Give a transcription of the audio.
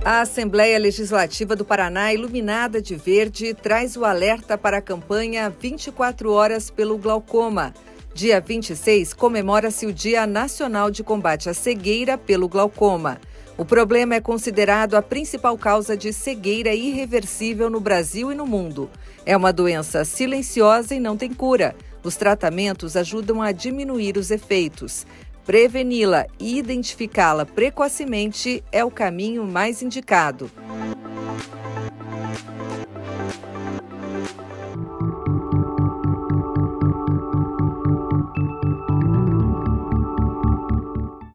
A Assembleia Legislativa do Paraná, iluminada de verde, traz o alerta para a campanha 24 horas pelo glaucoma. Dia 26, comemora-se o Dia Nacional de Combate à Cegueira pelo Glaucoma. O problema é considerado a principal causa de cegueira irreversível no Brasil e no mundo. É uma doença silenciosa e não tem cura. Os tratamentos ajudam a diminuir os efeitos. Preveni-la e identificá-la precocemente é o caminho mais indicado.